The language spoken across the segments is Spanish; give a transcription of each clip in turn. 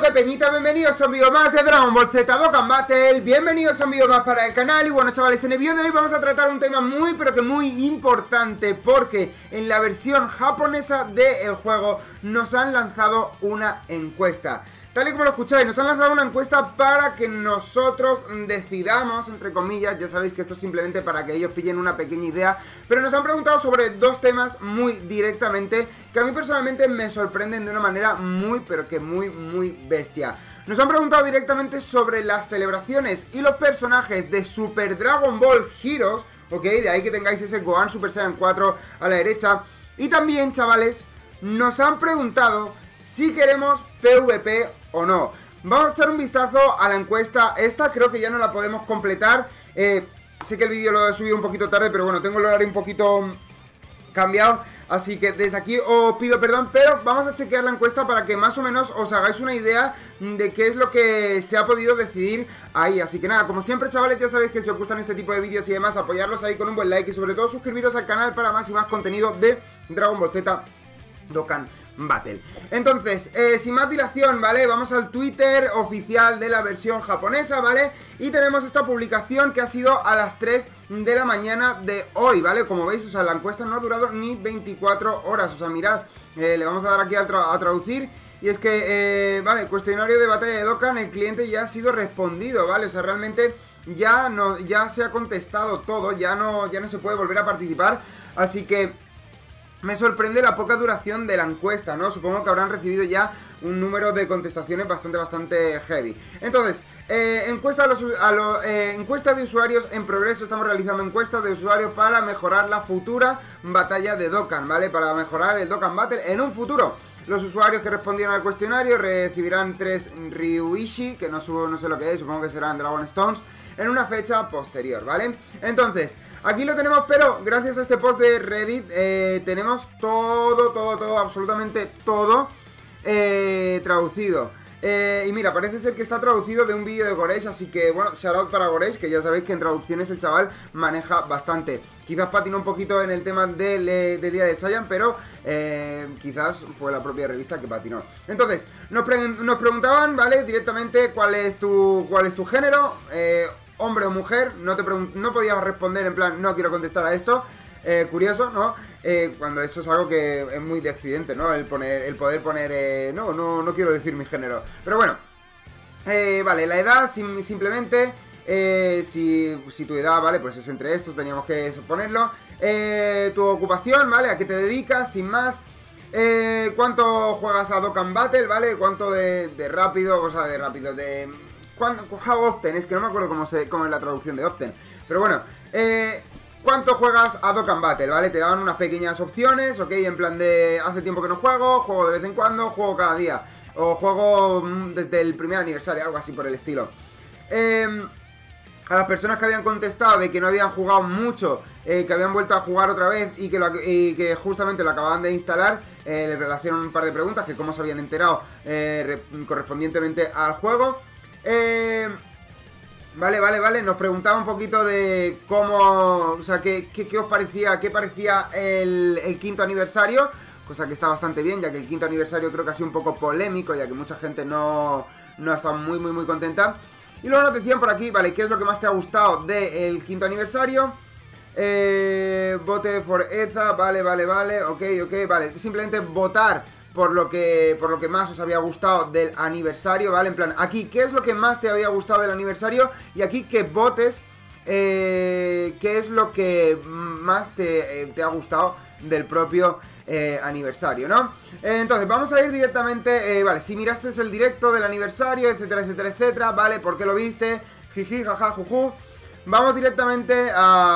tal, peñita? Bienvenidos a un vídeo más de Dragon Ball Z Dokkan Battle. Bienvenidos a un vídeo más para el canal. Y bueno, chavales, en el vídeo de hoy vamos a tratar un tema muy, pero que muy importante, porque en la versión japonesa del juego nos han lanzado una encuesta. Tal y como lo escucháis, nos han lanzado una encuesta para que nosotros decidamos, entre comillas. Ya sabéis que esto es simplemente para que ellos pillen una pequeña idea. Pero nos han preguntado sobre dos temas muy directamente, que a mí personalmente me sorprenden de una manera muy, pero que muy bestia. Nos han preguntado directamente sobre las celebraciones y los personajes de Super Dragon Ball Heroes, ok, de ahí que tengáis ese Gohan Super Saiyan 4 a la derecha. Y también, chavales, nos han preguntado si queremos PvP o no. Vamos a echar un vistazo a la encuesta. Esta creo que ya no la podemos completar. Sé que el vídeo lo he subido un poquito tarde, pero bueno, tengo el horario un poquito cambiado, así que desde aquí os pido perdón, pero vamos a chequear la encuesta para que más o menos os hagáis una idea de qué es lo que se ha podido decidir ahí. Así que nada, como siempre, chavales, ya sabéis que si os gustan este tipo de vídeos y demás, apoyarlos ahí con un buen like y sobre todo suscribiros al canal para más y más contenido de Dragon Ball Z Dokkan Battle. Entonces, sin más dilación, ¿vale? Vamos al Twitter oficial de la versión japonesa, ¿vale? Y tenemos esta publicación que ha sido a las 3 de la mañana de hoy, ¿vale? Como veis, o sea, la encuesta no ha durado ni 24 horas, o sea, mirad, le vamos a dar aquí a traducir. Y es que, vale, cuestionario de batalla de Dokkan, el cliente ya ha sido respondido, ¿vale? O sea, realmente ya se ha contestado todo, ya no se puede volver a participar, así que me sorprende la poca duración de la encuesta, ¿no? Supongo que habrán recibido ya un número de contestaciones bastante heavy. Entonces, encuesta de usuarios en progreso. Estamos realizando encuestas de usuarios para mejorar la futura batalla de Dokkan, ¿vale? Para mejorar el Dokkan Battle en un futuro. Los usuarios que respondieron al cuestionario recibirán 3 Ryuichi, que no sé lo que es, supongo que serán Dragon Stones, en una fecha posterior, ¿vale? Entonces, aquí lo tenemos, pero gracias a este post de Reddit tenemos todo, absolutamente todo traducido. Y mira, parece ser que está traducido de un vídeo de Goresh, así que bueno, shoutout para Goresh, que ya sabéis que en traducciones el chaval maneja bastante. Quizás patinó un poquito en el tema de Día de Saiyan, pero quizás fue la propia revista que patinó. Entonces, nos preguntaban, ¿vale? Directamente cuál es tu género, hombre o mujer. No podías responder en plan, no quiero contestar a esto. Curioso, ¿no? Cuando esto es algo que es muy de accidente, ¿no? El poder poner, no quiero decir mi género. Pero bueno, vale, la edad simplemente, si tu edad, vale, pues es entre estos, teníamos que ponerlo. Tu ocupación, ¿vale? ¿A qué te dedicas? Sin más. ¿Cuánto juegas a Dokkan Battle, ¿vale? ¿Cuánto de rápido? O sea, de rápido, how often, es que no me acuerdo cómo es la traducción de often. Pero bueno, ¿cuánto juegas a Dokkan Battle, vale? Te daban unas pequeñas opciones, ok, en plan de hace tiempo que no juego de vez en cuando, juego cada día, o juego desde el primer aniversario, algo así por el estilo. A las personas que habían contestado de que no habían jugado mucho, que habían vuelto a jugar otra vez y que justamente lo acababan de instalar, les relacionaron un par de preguntas, que cómo se habían enterado correspondientemente al juego. Vale, nos preguntaba un poquito de cómo, o sea, qué os parecía, qué parecía el quinto aniversario, cosa que está bastante bien, ya que el quinto aniversario creo que ha sido un poco polémico, ya que mucha gente no ha estado muy contenta. Y luego nos decían por aquí, vale, ¿qué es lo que más te ha gustado del quinto aniversario? Vote for Eza, vale, ok, vale, simplemente votar por lo que más os había gustado del aniversario, ¿vale? En plan, aquí, ¿qué es lo que más te había gustado del aniversario? Y aquí que votes qué es lo que más te ha gustado del propio aniversario, ¿no? Entonces, vamos a ir directamente, vale, si miraste el directo del aniversario, etcétera, ¿vale? ¿Por qué lo viste? Jiji, jaja, juju. Vamos directamente,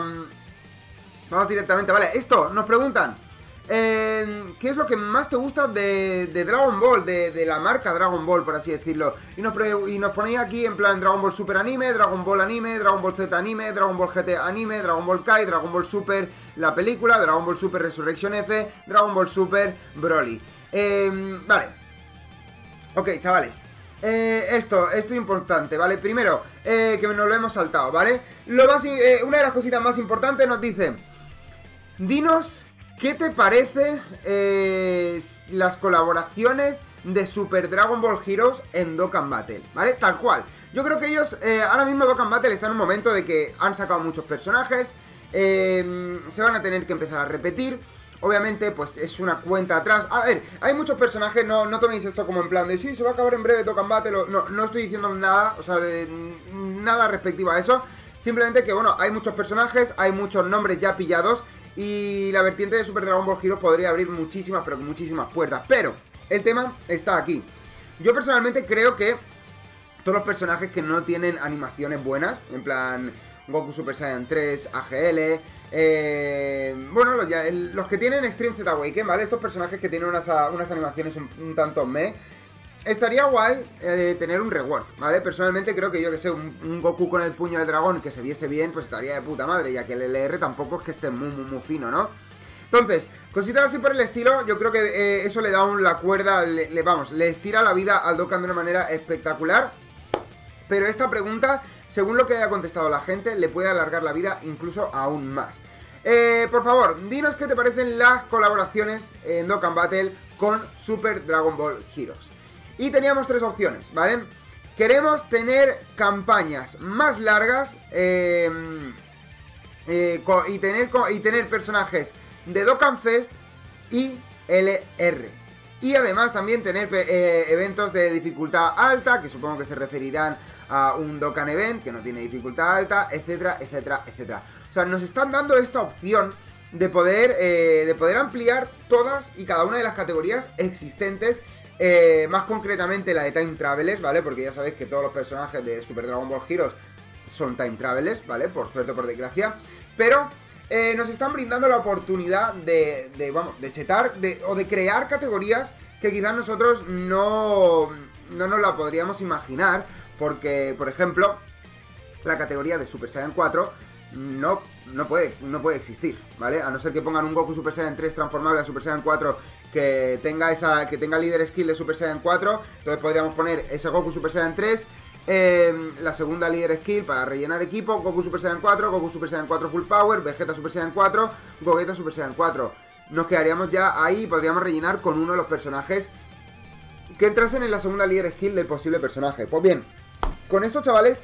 ¿vale? Esto, nos preguntan, ¿qué es lo que más te gusta de Dragon Ball, de la marca Dragon Ball, por así decirlo? Y nos ponía aquí en plan Dragon Ball Super Anime, Dragon Ball Anime, Dragon Ball Z Anime, Dragon Ball GT Anime, Dragon Ball Kai, Dragon Ball Super la película, Dragon Ball Super Resurrection F, Dragon Ball Super Broly. Vale. Ok, chavales. Esto es importante, ¿vale? Primero, que nos lo hemos saltado, ¿vale? Una de las cositas más importantes nos dice: dinos ¿qué te parece las colaboraciones de Super Dragon Ball Heroes en Dokkan Battle, ¿vale? Tal cual. Yo creo que ellos, ahora mismo Dokkan Battle está en un momento de que han sacado muchos personajes, se van a tener que empezar a repetir. Obviamente, pues es una cuenta atrás. A ver, hay muchos personajes, no toméis esto como en plan de sí, se va a acabar en breve Dokkan Battle. No estoy diciendo nada, o sea, nada respectivo a eso. Simplemente que, bueno, hay muchos personajes, hay muchos nombres ya pillados. Y la vertiente de Super Dragon Ball Heroes podría abrir muchísimas, pero muchísimas puertas. Pero el tema está aquí. Yo personalmente creo que todos los personajes que no tienen animaciones buenas, en plan Goku Super Saiyan 3, AGL, bueno, los que tienen Extreme Z Awaken, ¿vale? Estos personajes que tienen unas animaciones un tanto estaría guay tener un rework, ¿vale? Personalmente creo que yo que sé, un Goku con el puño del dragón que se viese bien, pues estaría de puta madre, ya que el LR tampoco es que esté muy fino, ¿no? Entonces, cositas así por el estilo, yo creo que eso le da la cuerda, le estira la vida al Dokkan de una manera espectacular. Pero esta pregunta, según lo que haya contestado la gente, le puede alargar la vida incluso aún más. Por favor, dinos qué te parecen las colaboraciones en Dokkan Battle con Super Dragon Ball Heroes. Y teníamos tres opciones, ¿vale? Queremos tener campañas más largas y tener personajes de Dokkan Fest y LR. Y además también tener eventos de dificultad alta, que supongo que se referirán a un Dokkan Event, que no tiene dificultad alta, etcétera, etcétera, etcétera. O sea, nos están dando esta opción de poder ampliar todas y cada una de las categorías existentes, más concretamente la de Time Travelers, ¿vale? Porque ya sabéis que todos los personajes de Super Dragon Ball Heroes son Time Travelers, ¿vale? Por suerte o por desgracia. Pero nos están brindando la oportunidad de chetar o de crear categorías que quizás nosotros no nos la podríamos imaginar. Porque, por ejemplo, la categoría de Super Saiyan 4 no puede existir, ¿vale? A no ser que pongan un Goku Super Saiyan 3 transformable a Super Saiyan 4 que tenga líder skill de Super Saiyan 4. Entonces podríamos poner ese Goku Super Saiyan 3, la segunda líder skill para rellenar equipo, Goku Super Saiyan 4, Goku Super Saiyan 4 Full Power, Vegeta Super Saiyan 4, Gogeta Super Saiyan 4. Nos quedaríamos ya ahí y podríamos rellenar con uno de los personajes que entrasen en la segunda líder skill del posible personaje. Pues bien, con esto, chavales,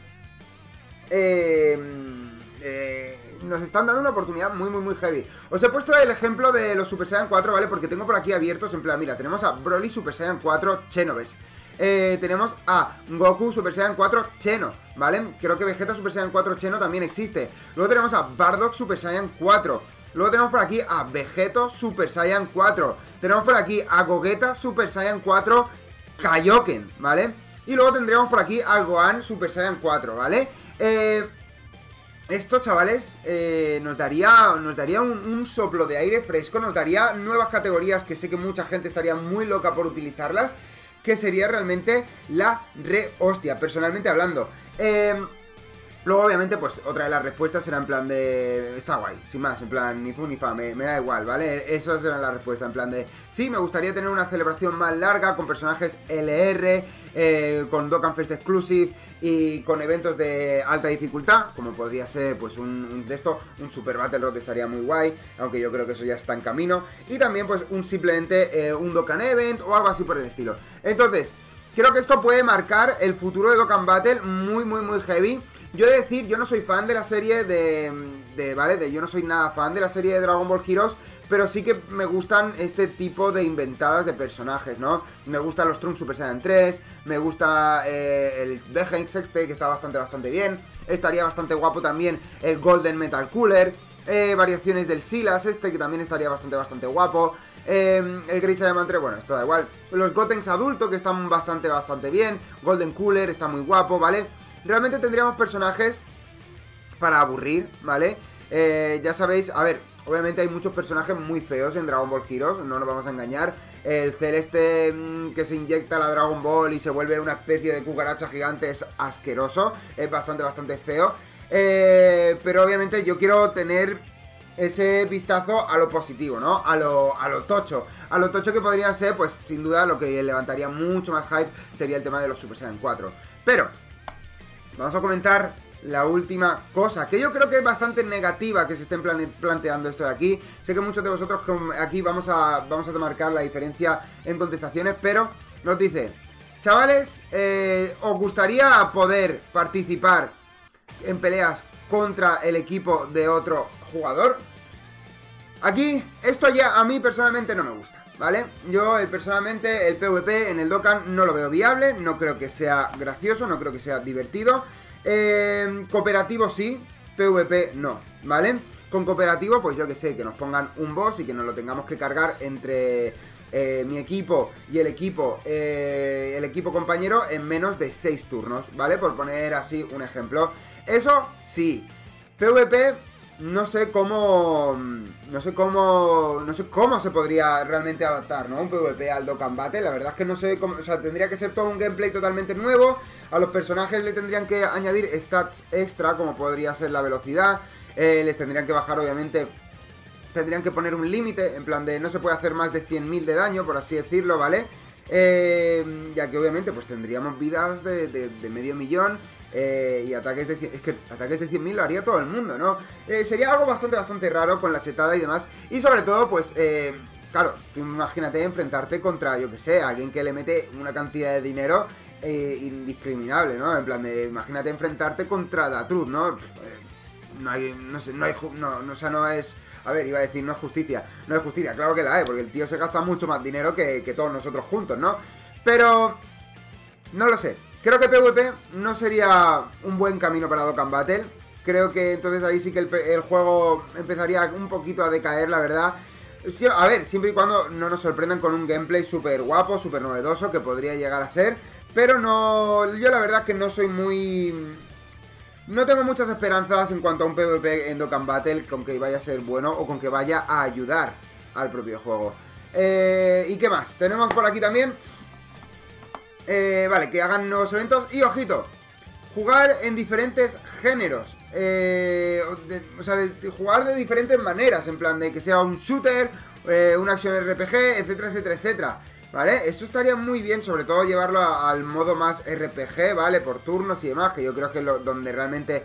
nos están dando una oportunidad muy heavy. Os he puesto el ejemplo de los Super Saiyan 4, ¿vale? Porque tengo por aquí abiertos, en plan, mira, tenemos a Broly Super Saiyan 4 Xenoverse. Tenemos a Goku Super Saiyan 4 Xeno, ¿vale? Creo que Vegeta Super Saiyan 4 Xeno también existe. Luego tenemos a Bardock Super Saiyan 4. Luego tenemos por aquí a Vegeto Super Saiyan 4. Tenemos por aquí a Gogeta Super Saiyan 4 Kaioken, ¿vale? Y luego tendríamos por aquí a Gohan Super Saiyan 4, ¿vale? Esto, chavales, nos daría un soplo de aire fresco, nos daría nuevas categorías que sé que mucha gente estaría muy loca por utilizarlas, que sería realmente la hostia, personalmente hablando. Luego, obviamente, pues otra de las respuestas será en plan de... Está guay, sin más, en plan, ni fu ni fa, me da igual, ¿vale? Esas serán las respuestas, en plan de... Sí, me gustaría tener una celebración más larga, con personajes LR, con Dokkan Fest Exclusive y con eventos de alta dificultad, como podría ser, pues, un Super Battle Road estaría muy guay, aunque yo creo que eso ya está en camino. Y también, pues, simplemente un Dokkan Event o algo así por el estilo. Entonces, creo que esto puede marcar el futuro de Dokkan Battle muy heavy. Yo he de decir, yo no soy fan de la serie yo no soy nada fan de la serie de Dragon Ball Heroes, pero sí que me gustan este tipo de inventadas de personajes, ¿no? Me gustan los Trunks Super Saiyan 3, me gusta el Vegeta que está bastante bien, estaría bastante guapo también el Golden Metal Cooler, variaciones del Silas que también estaría bastante guapo. El Great Saiyaman 3, bueno, esto da igual. Los Gotenks adultos que están bastante bien. Golden Cooler está muy guapo, ¿vale? Realmente tendríamos personajes para aburrir, ¿vale? Ya sabéis, a ver, obviamente hay muchos personajes muy feos en Dragon Ball Heroes, no nos vamos a engañar. El celeste que se inyecta la Dragon Ball y se vuelve una especie de cucaracha gigante es asqueroso, es bastante feo. Pero obviamente yo quiero tener ese vistazo a lo positivo, ¿no? A lo tocho. A lo tocho que podría ser, pues sin duda lo que levantaría mucho más hype sería el tema de los Super Saiyan 4. Pero vamos a comentar la última cosa, que yo creo que es bastante negativa que se estén planteando esto de aquí. Sé que muchos de vosotros aquí vamos a marcar la diferencia en contestaciones, pero nos dice: chavales, ¿os gustaría poder participar en peleas contra el equipo de otro jugador? Aquí, esto ya a mí personalmente no me gusta, ¿vale? Yo personalmente el PvP en el Dokkan no lo veo viable, no creo que sea gracioso, no creo que sea divertido. Cooperativo sí, PvP no, ¿vale? Con cooperativo, pues yo que sé, que nos pongan un boss y que nos lo tengamos que cargar entre mi equipo y el equipo compañero en menos de 6 turnos, ¿vale? Por poner así un ejemplo. Eso sí, PvP no sé cómo se podría realmente adaptar, ¿no? Un PvP al Dokkan Battle, la verdad es que no sé cómo, o sea, tendría que ser todo un gameplay totalmente nuevo. A los personajes le tendrían que añadir stats extra, como podría ser la velocidad. Les tendrían que bajar, obviamente, tendrían que poner un límite, en plan de no se puede hacer más de 100.000 de daño, por así decirlo, ¿vale? Ya que obviamente pues tendríamos vidas de medio millón. Y ataques de 100.000 lo haría todo el mundo, ¿no? Sería algo bastante raro con la chetada y demás. Y sobre todo, pues, claro, tú imagínate enfrentarte contra, yo que sé, alguien que le mete una cantidad de dinero indiscriminable, ¿no? En plan de, imagínate enfrentarte contra Datrud, ¿no? O sea, no es... A ver, iba a decir, no es justicia. No es justicia, claro que la hay, porque el tío se gasta mucho más dinero que todos nosotros juntos, ¿no? Pero... no lo sé. Creo que PvP no sería un buen camino para Dokkan Battle. Creo que entonces ahí sí que el juego empezaría un poquito a decaer, la verdad. Sí, a ver, siempre y cuando no nos sorprendan con un gameplay súper guapo, súper novedoso, que podría llegar a ser. Pero no, yo la verdad que no soy muy... no tengo muchas esperanzas en cuanto a un PvP en Dokkan Battle con que vaya a ser bueno o con que vaya a ayudar al propio juego. ¿Y qué más? Tenemos por aquí también... vale, que hagan nuevos eventos. Y ojito, jugar en diferentes géneros. O sea, jugar de diferentes maneras. En plan de que sea un shooter, una acción RPG, etcétera, etcétera, etcétera. ¿Vale? Esto estaría muy bien, sobre todo llevarlo al modo más RPG, ¿vale? Por turnos y demás, que yo creo que es donde realmente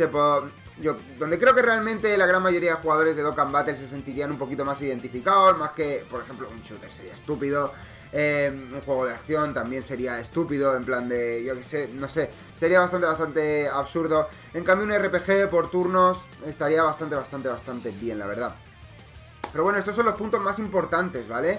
donde creo que realmente la gran mayoría de jugadores de Dokkan Battle se sentirían un poquito más identificados. Más que, por ejemplo, un shooter sería estúpido. Un juego de acción también sería estúpido, en plan de, yo que sé, no sé, sería bastante absurdo. En cambio un RPG por turnos estaría bastante bien, la verdad. Pero bueno, estos son los puntos más importantes, ¿vale?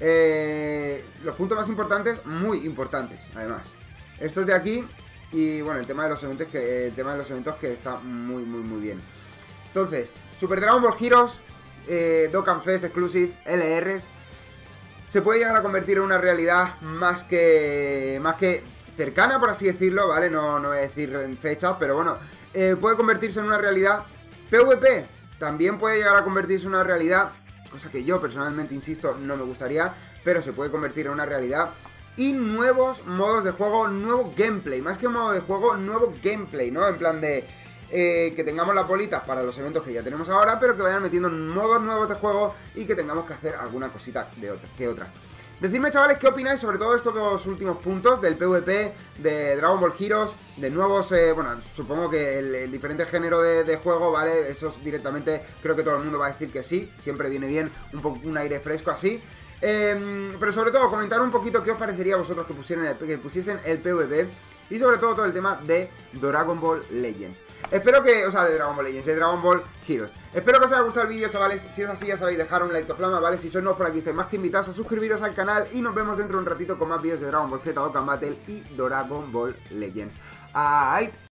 Los puntos más importantes, muy importantes, además. Estos de aquí. Y bueno, el tema de los eventos que está muy bien. Entonces, Super Dragon Ball Heroes, Dokkan Fest Exclusive, LRs, se puede llegar a convertir en una realidad más que cercana, por así decirlo, ¿vale? No voy a decir en fechas, pero bueno, puede convertirse en una realidad. PvP también puede llegar a convertirse en una realidad, cosa que yo personalmente, insisto, no me gustaría, pero se puede convertir en una realidad. Y nuevos modos de juego, nuevo gameplay, más que modo de juego, nuevo gameplay, ¿no? En plan de... que tengamos las bolitas para los eventos que ya tenemos ahora, pero que vayan metiendo modos nuevos de juego y que tengamos que hacer alguna cosita que otra. Decidme, chavales, qué opináis sobre todo estos dos últimos puntos del PvP, de Dragon Ball Heroes, de nuevos, bueno, supongo que el diferente género de juego, ¿vale? Eso directamente creo que todo el mundo va a decir que sí, siempre viene bien un aire fresco así. Pero sobre todo comentar un poquito qué os parecería a vosotros que pusiesen el PvP. Y sobre todo el tema de Dragon Ball Legends. Espero que, o sea, de Dragon Ball Legends, de Dragon Ball Heroes. Espero que os haya gustado el vídeo, chavales. Si es así, ya sabéis, dejar un like to flama, ¿vale? Si sois nuevos por aquí, estáis más que invitados a suscribiros al canal. Y nos vemos dentro de un ratito con más vídeos de Dragon Ball Z, Dokkan Battle y Dragon Ball Legends. ¡Ay!